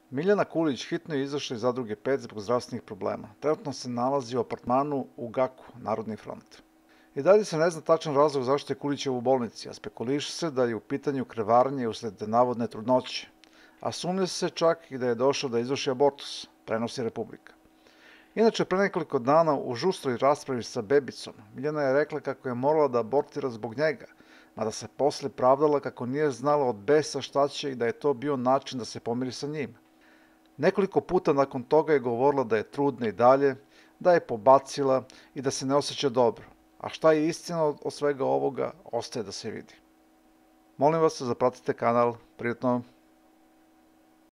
Miljana Kulić hitno je izašla iz Zadruge 5 zbog zdravstvenih problema. Trenutno se nalazi u apartmanu u Gaku, Narodni front. I dalje se ne zna tačan razlog zašto je Kulićeva u bolnici, a spekuliše se da je u pitanju krvarnje usled navodne trudnoće. A sumnja se čak i da je došao da izvrši abortus, prenosi Republika. Inače, pre nekoliko dana u žustroj raspravi sa bebicom, Miljana je rekla kako je morala da abortira zbog njega, mada se posle pravdala kako nije znala od besa šta će i da je to bio način da se pomiri sa njim. Nekoliko puta nakon toga je govorila da je trudna i dalje, da je pobacila i da se ne osjeća dobro. A šta je istina od svega ovoga, ostaje da se vidi. Molim vas da zapratite kanal, prijetno.